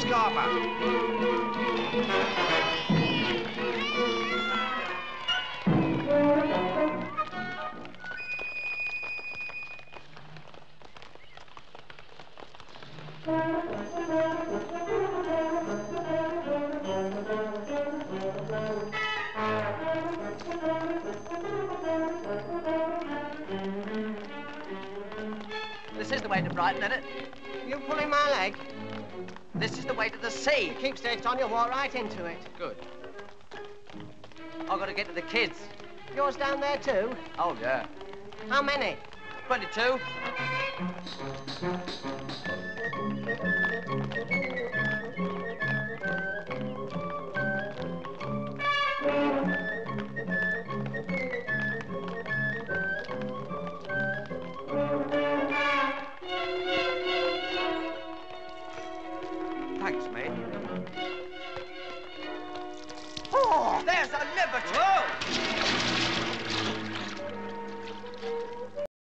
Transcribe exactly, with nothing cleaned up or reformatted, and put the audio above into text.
Scarpa. This is the way to Brighton, isn't it? You pulling my leg? This is the way to the sea. You keep straight on, you'll walk right into it. Good. I've got to get to the kids. Yours down there too? Oh, yeah. How many? twenty-two.